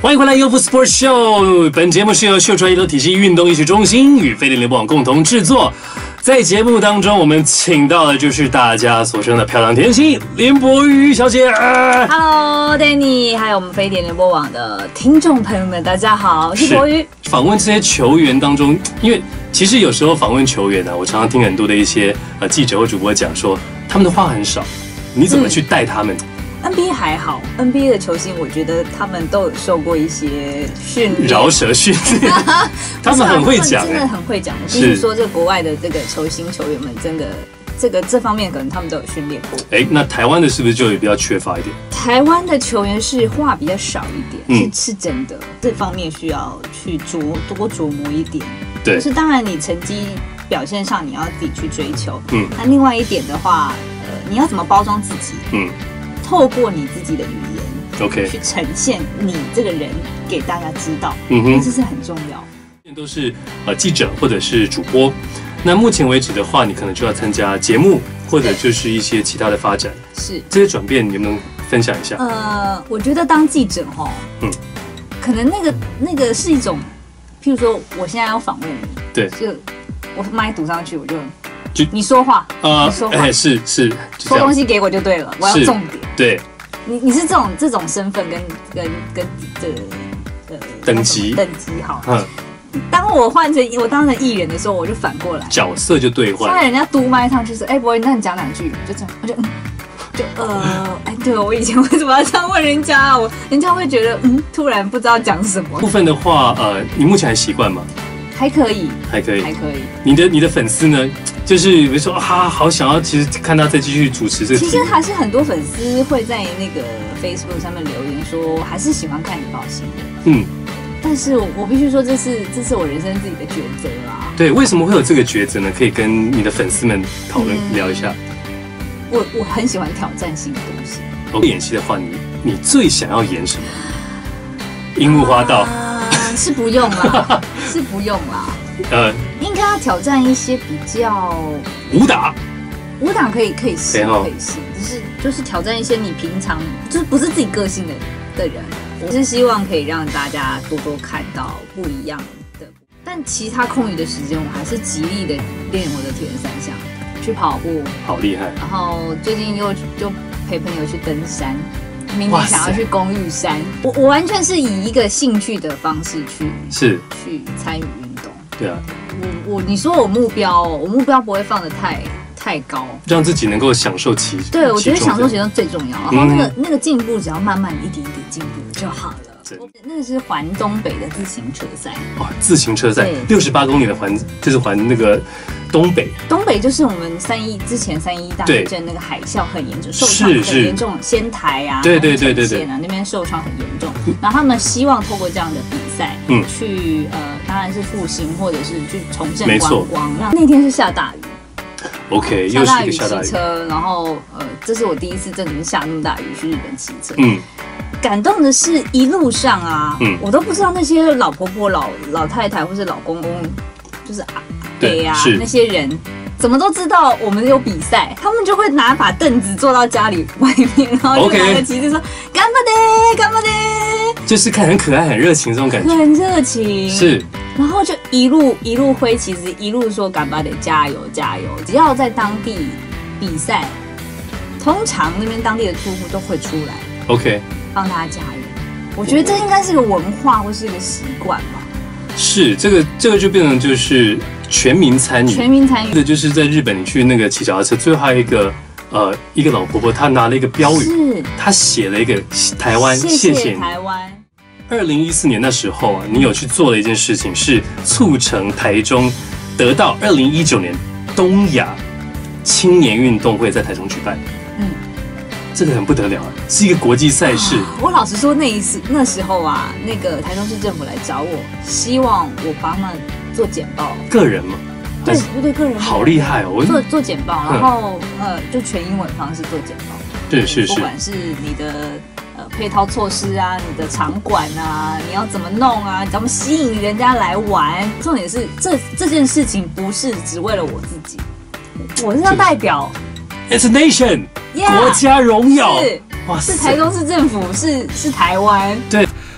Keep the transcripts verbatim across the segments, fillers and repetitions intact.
欢迎回来 U F O Sports Show， 本节目是由秀传医疗体系运动医学中心与飞碟联播网共同制作。在节目当中，我们请到的就是大家所称的漂亮甜心林柏瑜小姐。 Hello Danny， 还有我们飞碟联播网的听众朋友们，大家好，我是柏瑜。 访问这些球员当中，因为其实有时候访问球员呢、啊，我常常听很多的一些呃记者或主播讲说，他们的话很少，你怎么去带他们？嗯 N B A 还好 ，N B A 的球星，我觉得他们都有受过一些训练， 饶舌训练，他们很会讲、欸， 真的很会讲。就是说，这国外的这个球星球员们，真的这个这方面可能他们都有训练过。 哎、欸，那台湾的是不是就比较缺乏一点？ 台湾的球员是话比较少一点， 嗯、 是是真的，这方面需要去琢多琢磨一点。 对， 就是当然你成绩表现上你要自己去追求， 嗯， 那另外一点的话，呃，你要怎么包装自己， 嗯。 透过你自己的语言 ，OK， 去呈现你这个人给大家知道， 嗯哼， 这是很重要。 都是呃记者或者是主播，那目前为止的话，你可能就要参加节目，或者就是一些其他的发展。 是这些转变，你能不能分享一下？ 呃，我觉得当记者哈，嗯，可能那个那个是一种，譬如说我现在要访问你， 对， 就我麦堵上去，我就。就你说话， 呃， 你说话， 哎，是是， 说东西给我就对了，我要重点。 对， 你你是这种这种身份跟跟跟这个呃等级等级好。嗯，当我换成我当成艺人的时候，我就反过来， 角色就兑换。 现在人家嘟麦上去说，哎，博文，那你讲两句，就这样，我就嗯，就呃，哎，对我以前为什么要这样问人家？我人家会觉得嗯，突然不知道讲什么。 部分的话，呃，你目前还习惯吗？ 还可以， 还可以， 还可以。 你的你的粉丝呢？就是比如说啊，好想要，其实看他再继续主持这个。 其实还是很多粉丝会在那个 Facebook 上面留言说，还是喜欢看你报新闻。 嗯， 但是我我必须说，这是这是我人生自己的抉择啦。 对，为什么会有这个抉择呢？可以跟你的粉丝们讨论、嗯、聊一下。 我我很喜欢挑战性的东西。 哦，演戏的话，你你最想要演什么？樱木花道。 呃、是不用啦，是不用啦。呃，应该要挑战一些比较武打， 武打可以可以试，可以试，只是就是挑战一些你平常就是不是自己个性的的人。我是希望可以让大家多多看到不一样的，但其他空余的时间，我还是极力的练我的铁人三项，去跑步， 好厉害。 然后最近又就陪朋友去登山。明年想要去公寓山，我我完全是以一个兴趣的方式去是去参与运动。 对啊， 我我你说我目标，我目标不会放得太太高， 让自己能够享受其对，我觉得享受其中最重要。然后那个、嗯、那个进步，只要慢慢一点一点进步就好了。那个是环东北的自行车赛哦，自行车赛六十八公里的环，就是环那个东北。 东北就是我们三一之前三一大地震那个海啸很严重，受创很严重，仙台啊， 对对对对对啊那边受创很严重。然后他们希望透过这样的比赛，嗯，去呃当然是复兴或者是去重振观光。那那天是下大雨 ，OK， 下大雨骑车，然后呃这是我第一次真的是下那么大雨去日本骑车，嗯。感动的是一路上啊，嗯、我都不知道那些老婆婆、老老太太或是老公公，就是阿伯啊那些人，怎么都知道我们有比赛，他们就会拿把凳子坐到家里外面，然后就拿着旗子说“干巴爹，干巴爹”， 就是看很可爱、很热情这种感觉， 很热情。 是， 然后就一路一路挥旗子，一路说“干巴爹，加油加油”。只要在当地比赛，通常那边当地的住户都会出来。 OK。 帮大家加油，我觉得这应该是个文化或是一个习惯吧。 是，这个这个就变成就是全民参与， 全民参与的就是在日本你去那个骑脚踏车，最后还有一个呃一个老婆婆，她拿了一个标语， 是她写了一个台湾， 谢谢, 谢谢台湾。 二零一四年那时候啊，你有去做了一件事情，是促成台中得到二零一九年东亚青年运动会在台中举办。嗯。这个很不得了啊，是一个国际赛事。 啊、我老实说，那一次那时候啊，那个台中市政府来找我，希望我帮他们做简报。 个人吗？ 对，不对，个人。 好厉害哦！ 做做简报，然后、嗯、呃，就全英文方式做简报。 对，是是。 不管是你的呃配套措施啊，你的场馆啊，你要怎么弄啊，怎么吸引人家来玩？重点是这这件事情不是只为了我自己，我是要代表。 It's a nation。Yeah, 国家荣耀是哇，是台中市政府，是是台湾。 对，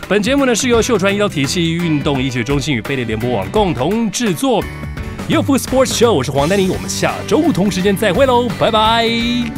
本节目呢是由秀传医疗体系运动医学中心与飞碟联播网共同制作。U F O Sports Show， 我是黄丹妮，我们下周同时间再会喽，拜拜。